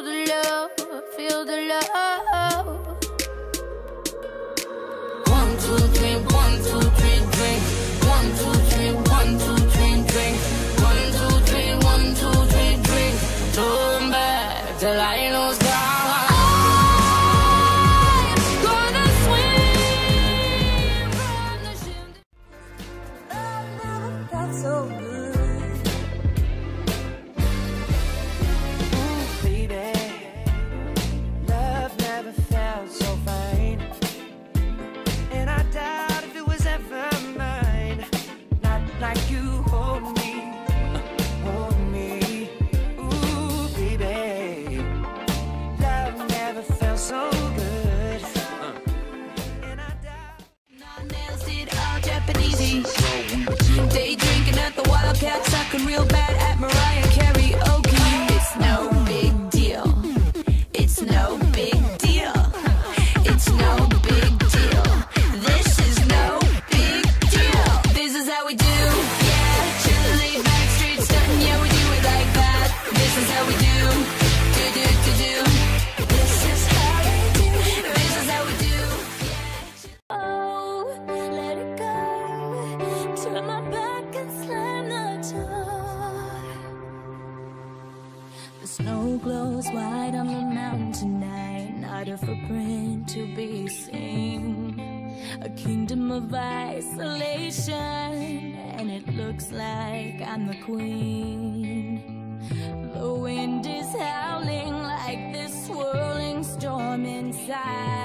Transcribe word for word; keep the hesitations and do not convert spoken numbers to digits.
the love, feel the love. One, two, three, one, two, three, drink. One, two, three, one, two, three, drink. One, two, three, one, two, three, drink. Turn back till I lose God. Day drinking at the Wildcat, sucking real bad at Mariah karaoke. It's no big deal. It's no big deal. It's no big deal. This is no big deal. This is how we do. Yeah, chill, lay back, straight stunting. Yeah, we do it like that. This is how we do. Do do do do. This is how we do. This is how we do. Yeah. Oh, let it go. Turn my back and slam the door. The snow glows white on the mountain tonight. Not a footprint to be seen. A kingdom of isolation, and it looks like I'm the queen. The wind is howling like this swirling storm inside.